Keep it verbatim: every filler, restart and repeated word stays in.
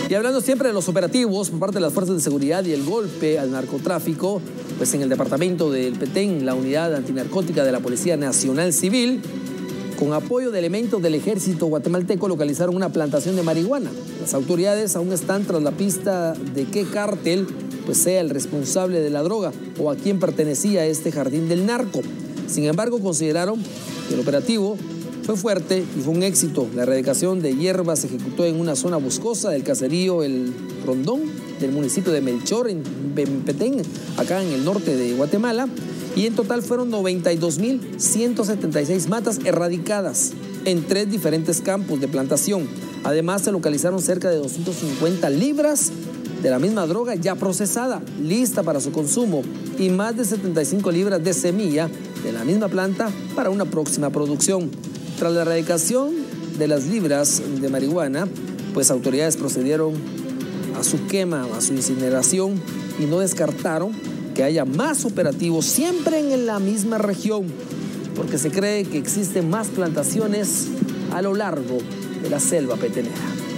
Y hablando siempre de los operativos por parte de las fuerzas de seguridad y el golpe al narcotráfico, pues en el departamento del Petén, la unidad antinarcótica de la Policía Nacional Civil, con apoyo de elementos del ejército guatemalteco, localizaron una plantación de marihuana. Las autoridades aún están tras la pista de qué cártel pues sea el responsable de la droga o a quién pertenecía este jardín del narco. Sin embargo, consideraron que el operativo fue fuerte y fue un éxito. La erradicación de hierba se ejecutó en una zona boscosa del caserío El Rondón del municipio de Melchor, en Petén, acá en el norte de Guatemala. Y en total fueron noventa y dos mil ciento setenta y seis matas erradicadas en tres diferentes campos de plantación. Además, se localizaron cerca de doscientas cincuenta libras de la misma droga ya procesada, lista para su consumo, y más de setenta y cinco libras de semilla de la misma planta para una próxima producción. Tras la erradicación de las libras de marihuana, pues autoridades procedieron a su quema, a su incineración, y no descartaron que haya más operativos siempre en la misma región, porque se cree que existen más plantaciones a lo largo de la selva petenera.